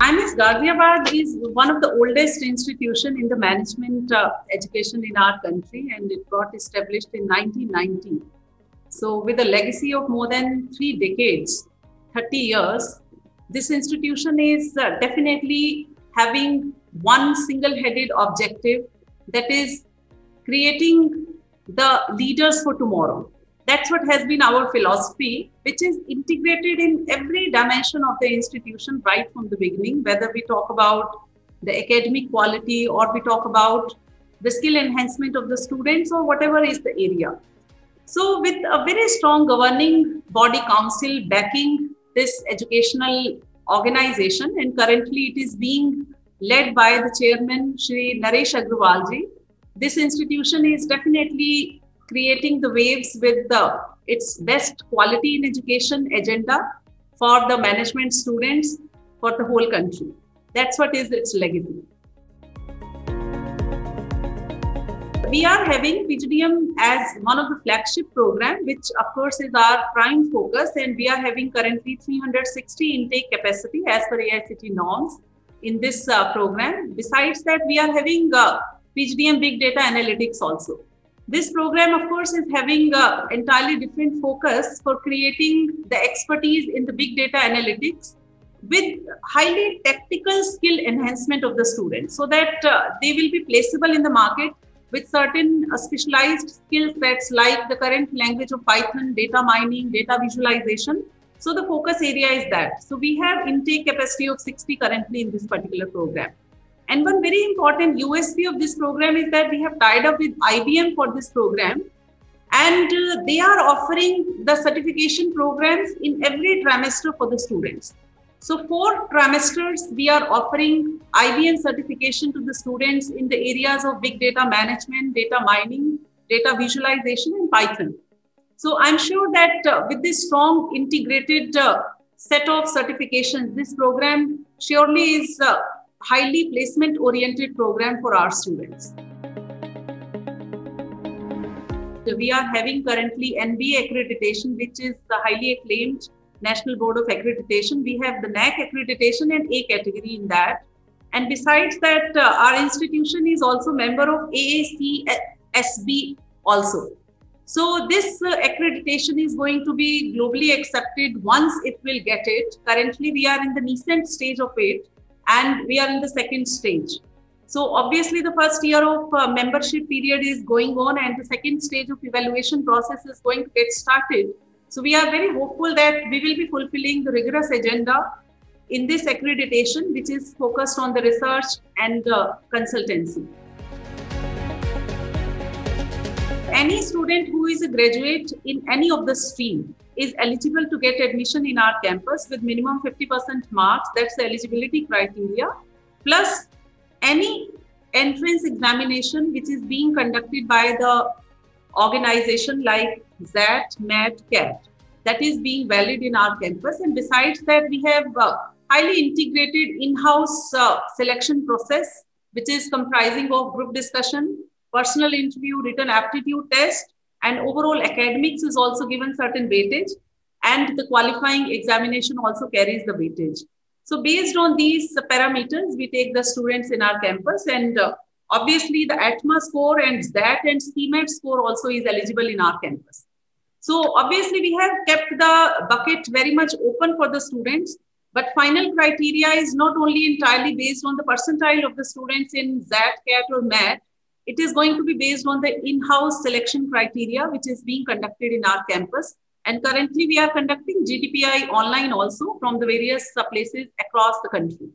IMS Ghaziabad is one of the oldest institution in the management education in our country, and it got established in 1990. So with a legacy of more than 3 decades, 30 years, this institution is definitely having one single-headed objective, that is creating the leaders for tomorrow. That's what has been our philosophy, which is integrated in every dimension of the institution right from the beginning, whether we talk about the academic quality or we talk about the skill enhancement of the students or whatever is the area. So with a very strong governing body council backing this educational organization, and currently it is being led by the chairman, Shri Naresh Agrawalji. This institution is definitely creating the waves with its best quality in education agenda for the management students for the whole country. That's what is its legacy. We are having PGDM as one of the flagship program, which of course is our prime focus, and we are having currently 360 intake capacity as per AICTE norms in this program. Besides that, we are having PGDM Big Data Analytics also. This program, of course, is having an entirely different focus for creating the expertise in the big data analytics with highly tactical skill enhancement of the students, so that they will be placeable in the market with certain specialized skill sets like the current language of Python, data mining, data visualization. So the focus area is that. So we have intake capacity of 60 currently in this particular program. And one very important USP of this program is that we have tied up with IBM for this program, and they are offering the certification programs in every trimester for the students. So 4 trimesters, we are offering IBM certification to the students in the areas of big data management, data mining, data visualization, and Python. So I'm sure that with this strong integrated set of certifications, this program surely is highly placement oriented program for our students. We are having currently NBA accreditation, which is the highly acclaimed National Board of Accreditation. We have the NAAC accreditation and A category in that. And besides that, our institution is also member of AACSB also. So this accreditation is going to be globally accepted once it will get it. Currently, we are in the nascent stage of it, and we are in the second stage. So obviously the first year of membership period is going on, and the second stage of evaluation process is going to get started. So we are very hopeful that we will be fulfilling the rigorous agenda in this accreditation, which is focused on the research and consultancy. Any student who is a graduate in any of the stream is eligible to get admission in our campus with minimum 50% marks. That's the eligibility criteria, plus any entrance examination which is being conducted by the organization like XAT, MAT, CAT, that is being valid in our campus. And besides that, we have highly integrated in-house selection process, which is comprising of group discussion, personal interview, written aptitude test, and overall academics is also given certain weightage, and the qualifying examination also carries the weightage. So based on these parameters, we take the students in our campus, and obviously the ATMA score and XAT and CMAT score also is eligible in our campus. So obviously we have kept the bucket very much open for the students, but final criteria is not only entirely based on the percentile of the students in XAT, CAT or MAT. It is going to be based on the in-house selection criteria, which is being conducted in our campus. And currently we are conducting GDPI online also from the various places across the country.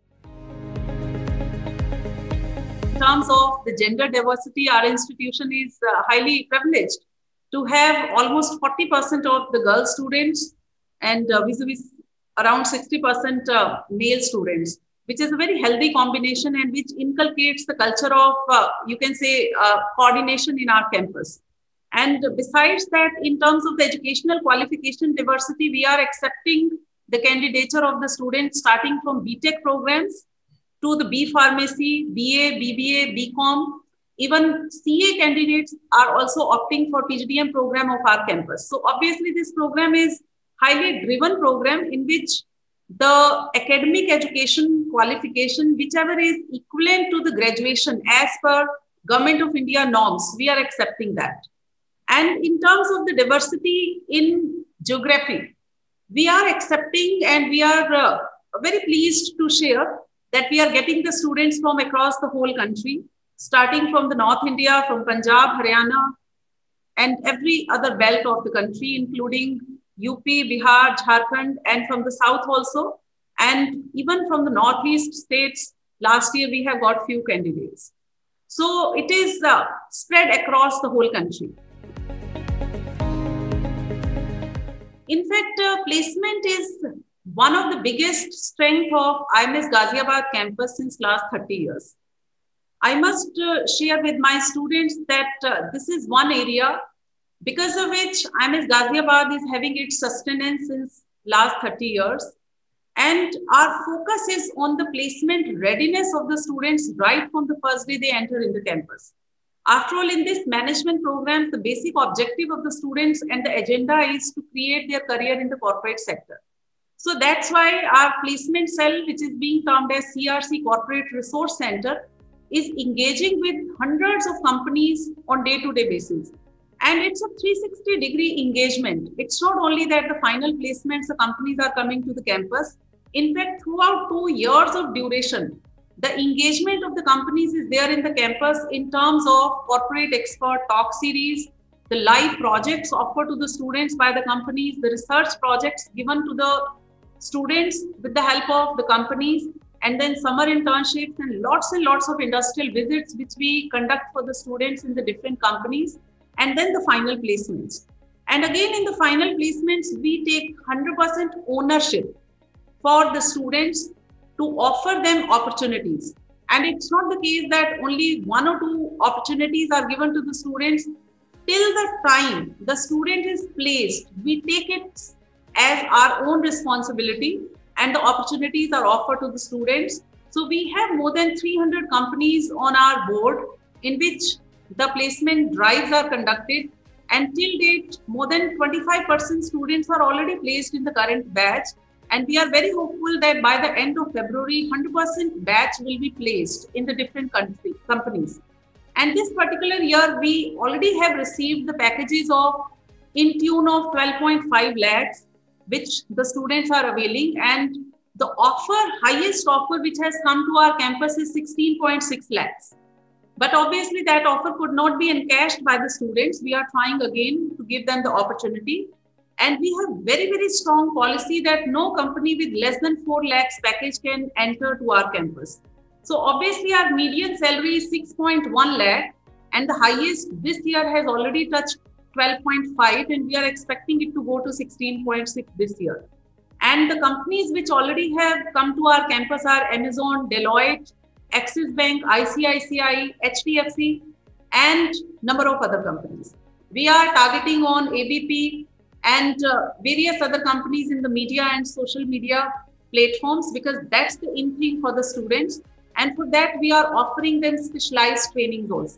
In terms of the gender diversity, our institution is highly privileged to have almost 40% of the girl students and vis-a-vis around 60% male students, which is a very healthy combination and which inculcates the culture of, you can say, coordination in our campus. And besides that, in terms of the educational qualification diversity, we are accepting the candidature of the students starting from BTech programs to the B Pharmacy, BA, BBA, BCom. Even CA candidates are also opting for PGDM program of our campus. So obviously this program is highly driven program in which the academic education qualification, whichever is equivalent to the graduation as per Government of India norms, we are accepting that. And in terms of the diversity in geography, we are accepting, and we are very pleased to share that we are getting the students from across the whole country, starting from the North India, from Punjab, Haryana, and every other belt of the country, including UP, Bihar, Jharkhand, and from the south also. And even from the northeast states, last year we have got few candidates. So it is spread across the whole country. In fact, placement is one of the biggest strength of IMS Ghaziabad campus since last 30 years. I must share with my students that this is one area because of which IMS Ghaziabad is having its sustenance since last 30 years. And our focus is on the placement readiness of the students right from the first day they enter in the campus. After all, in this management program, the basic objective of the students and the agenda is to create their career in the corporate sector. So that's why our placement cell, which is being termed as CRC Corporate Resource Center, is engaging with hundreds of companies on day-to-day basis. And it's a 360-degree engagement. It's not only that the final placements, the companies are coming to the campus. In fact, throughout 2 years of duration, the engagement of the companies is there in the campus in terms of corporate expert talk series, the live projects offered to the students by the companies, the research projects given to the students with the help of the companies, and then summer internships and lots of industrial visits which we conduct for the students in the different companies, and then the final placements. And again, in the final placements, we take 100% ownership for the students to offer them opportunities. And it's not the case that only 1 or 2 opportunities are given to the students. Till the time the student is placed, we take it as our own responsibility, and the opportunities are offered to the students. So we have more than 300 companies on our board in which the placement drives are conducted. And till date, more than 25% students are already placed in the current batch. And we are very hopeful that by the end of February, 100% batch will be placed in the different companies. And this particular year, we already have received the packages of in tune of 12.5 lakhs, which the students are availing. And the highest offer which has come to our campus is 16.6 lakhs. But obviously that offer could not be encashed by the students. We are trying again to give them the opportunity. And we have very strong policy that no company with less than 4 lakhs package can enter to our campus. So obviously our median salary is 6.1 lakh, and the highest this year has already touched 12.5, and we are expecting it to go to 16.6 this year. And the companies which already have come to our campus are Amazon, Deloitte, Axis Bank, ICICI, HDFC, and number of other companies. We are targeting on ABP and various other companies in the media and social media platforms, because that's the in thing for the students. And for that, we are offering them specialized trainings also.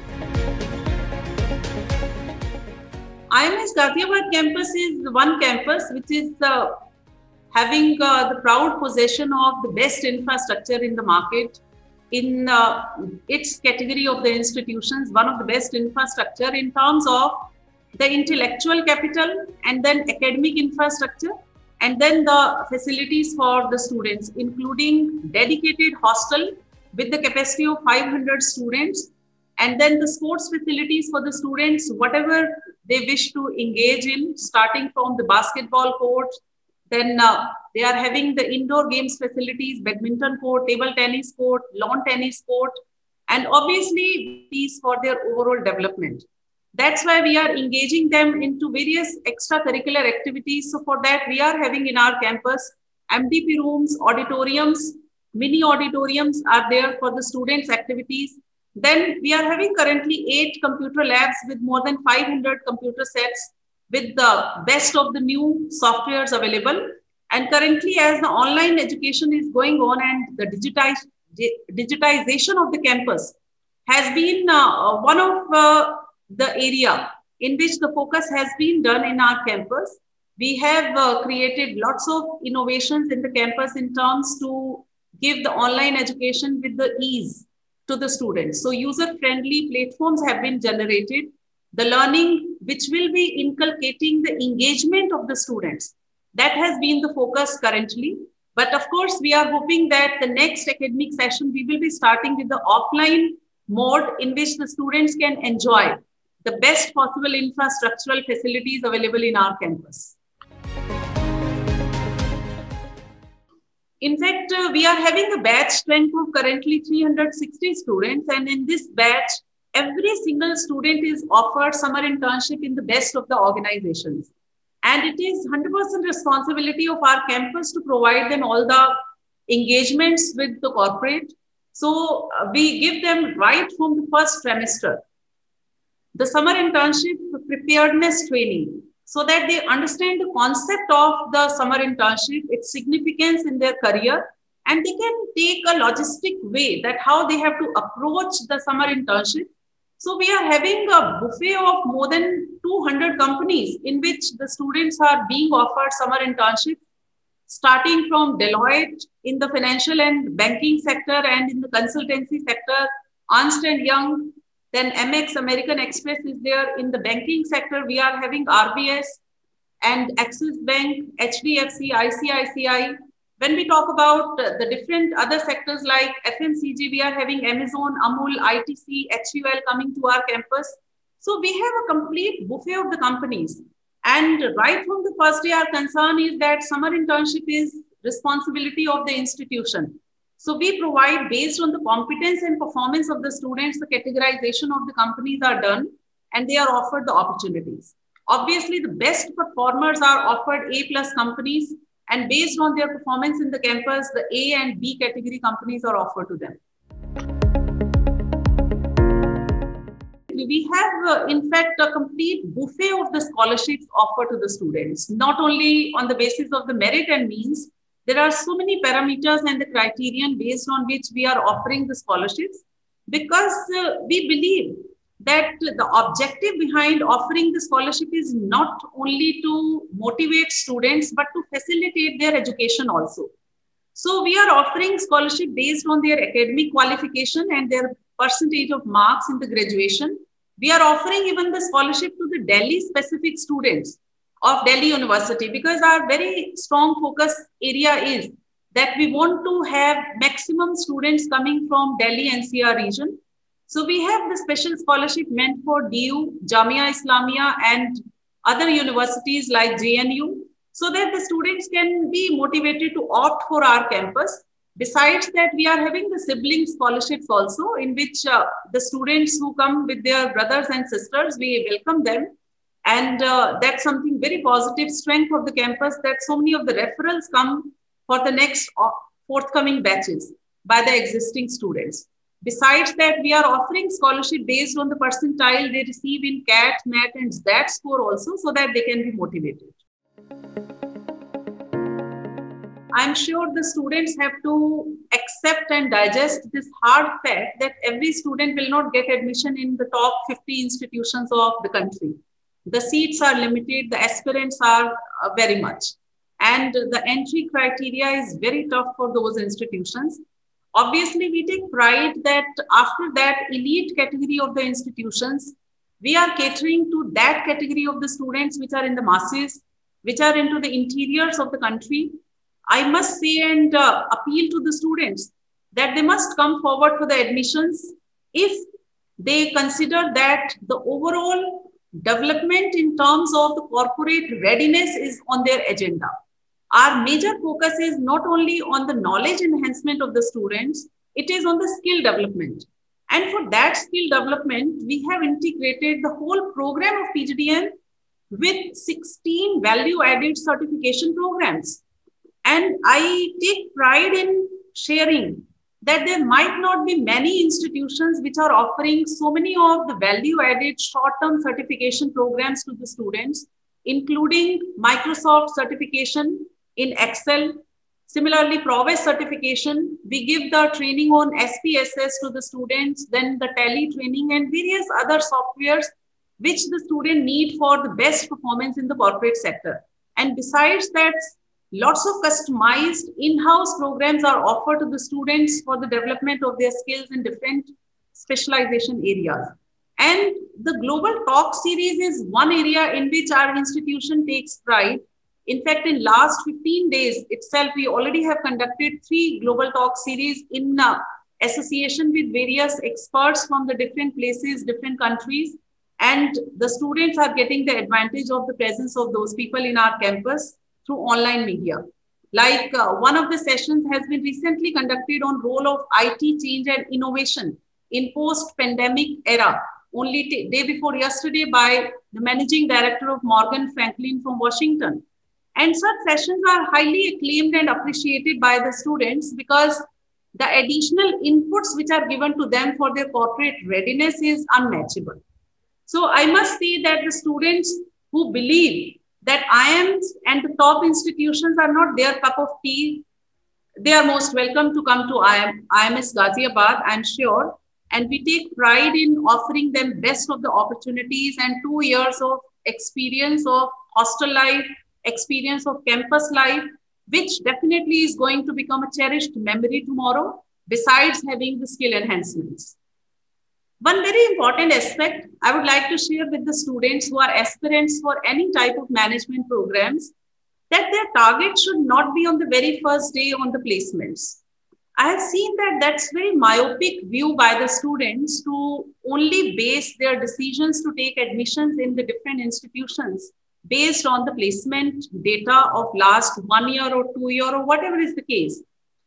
IMS Ghaziabad campus is one campus which is having the proud possession of the best infrastructure in the market. In its category of the institutions, one of the best infrastructure in terms of the intellectual capital, and then academic infrastructure, and then the facilities for the students, including dedicated hostel with the capacity of 500 students, and then the sports facilities for the students, whatever they wish to engage in, starting from the basketball court. Then they are having the indoor games facilities, badminton court, table tennis court, lawn tennis court, and obviously these for their overall development. That's why we are engaging them into various extracurricular activities. So for that, we are having in our campus MDP rooms, auditoriums, mini auditoriums are there for the students' activities. Then we are having currently 8 computer labs with more than 500 computer sets with the best of the new softwares available. And currently, as the online education is going on and the digitization of the campus has been one of the area in which the focus has been done in our campus, We have created lots of innovations in the campus in terms to give the online education with the ease to the students. So user-friendly platforms have been generated. The learning which will be inculcating the engagement of the students. That has been the focus currently. But of course, we are hoping that the next academic session, we will be starting with the offline mode in which the students can enjoy the best possible infrastructural facilities available in our campus. In fact, we are having a batch strength of currently 360 students, and in this batch, every single student is offered summer internship in the best of the organizations. And it is 100% responsibility of our campus to provide them all the engagements with the corporate. So we give them right from the first trimester the summer internship preparedness training, so that they understand the concept of the summer internship, its significance in their career, and they can take a logistic way that how they have to approach the summer internship. So we are having a buffet of more than 200 companies in which the students are being offered summer internship, starting from Deloitte in the financial and banking sector and in the consultancy sector, Ernst & Young, then Amex, American Express is there. In the banking sector, we are having RBS and Axis Bank, HDFC, ICICI. When we talk about the different other sectors like FMCG, we are having Amazon, Amul, ITC, HUL coming to our campus. So we have a complete buffet of the companies. And right from the first day, our concern is that summer internship is responsibility of the institution. So we provide, based on the competence and performance of the students, the categorization of the companies are done and they are offered the opportunities. Obviously, the best performers are offered A+ companies, and based on their performance in the campus, the A and B category companies are offered to them. We have, in fact, a complete buffet of the scholarships offered to the students, not only on the basis of the merit and means. There are so many parameters and the criterion based on which we are offering the scholarships, because we believe that the objective behind offering the scholarship is not only to motivate students, but to facilitate their education also. So we are offering scholarship based on their academic qualification and their percentage of marks in the graduation. We are offering even the scholarship to the Delhi specific students of Delhi University, because our very strong focus area is that we want to have maximum students coming from Delhi NCR region. So we have the special scholarship meant for DU, Jamia Islamia and other universities like JNU, so that the students can be motivated to opt for our campus. Besides that, we are having the sibling scholarships also, in which the students who come with their brothers and sisters, we welcome them. And that's something very positive strength of the campus, that so many of the referrals come for the next forthcoming batches by the existing students. Besides that, we are offering scholarship based on the percentile they receive in CAT, MAT and SDAT score also, so that they can be motivated. I'm sure the students have to accept and digest this hard fact that every student will not get admission in the top 50 institutions of the country. The seats are limited, the aspirants are very much. And the entry criteria is very tough for those institutions. Obviously, we take pride that after that elite category of the institutions, we are catering to that category of the students which are in the masses, which are into the interiors of the country. I must say and appeal to the students that they must come forward for the admissions if they consider that the overall development in terms of the corporate readiness is on their agenda. Our major focus is not only on the knowledge enhancement of the students, it is on the skill development. And for that skill development, we have integrated the whole program of PGDM with 16 value-added certification programs. And I take pride in sharing that there might not be many institutions which are offering so many of the value-added short-term certification programs to the students, including Microsoft certification in Excel. Similarly, Prowess certification. We give the training on SPSS to the students, then the Tally training and various other softwares which the student need for the best performance in the corporate sector. And besides that, lots of customized in-house programs are offered to the students for the development of their skills in different specialization areas. And the Global Talk series is one area in which our institution takes pride. In fact, in last 15 days itself, we already have conducted 3 Global Talk series in association with various experts from the different places, different countries. And the students are getting the advantage of the presence of those people in our campus through online media. Like one of the sessions has been recently conducted on role of IT change and innovation in post-pandemic era, only day before yesterday by the managing director of Morgan Franklin from Washington. And such sessions are highly acclaimed and appreciated by the students because the additional inputs which are given to them for their corporate readiness is unmatchable. So I must say that the students who believe that IIMs and the top institutions are not their cup of tea, they are most welcome to come to IIMS Ghaziabad, I'm sure. And we take pride in offering them best of the opportunities and 2 years of experience of hostel life, experience of campus life, which definitely is going to become a cherished memory tomorrow, besides having the skill enhancements. One very important aspect I would like to share with the students who are aspirants for any type of management programs, that their target should not be on the very first day on the placements. I have seen that that's very myopic view by the students to only base their decisions to take admissions in the different institutions based on the placement data of last 1 year or 2 year or whatever is the case.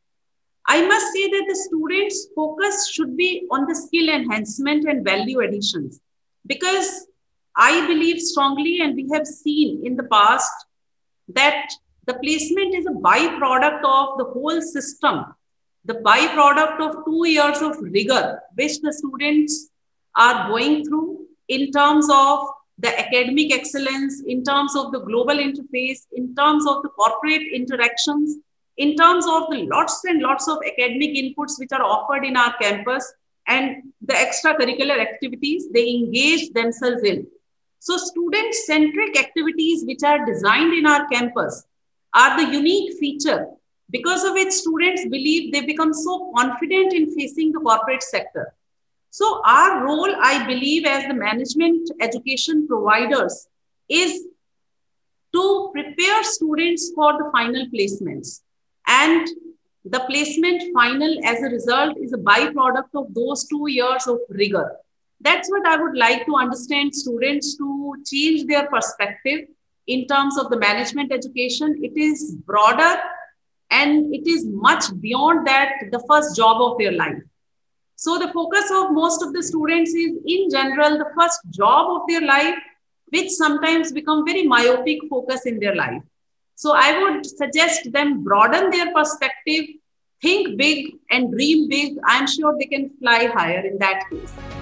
I must say that the students' focus should be on the skill enhancement and value additions, because I believe strongly, and we have seen in the past, that the placement is a byproduct of the whole system, the byproduct of 2 years of rigor, which the students are going through in terms of the academic excellence, in terms of the global interface, in terms of the corporate interactions, in terms of the lots and lots of academic inputs which are offered in our campus and the extracurricular activities they engage themselves in. So student-centric activities which are designed in our campus are the unique feature because of which students believe they become so confident in facing the corporate sector. So our role, I believe, as the management education providers is to prepare students for the final placements. And the placement final as a result is a byproduct of those 2 years of rigor. That's what I would like to understand students to change their perspective in terms of the management education. It is broader and it is much beyond that, the first job of their life. So the focus of most of the students is in general the first job of their life, which sometimes become very myopic focus in their life. So I would suggest them broaden their perspective, think big and dream big. I'm sure they can fly higher in that case.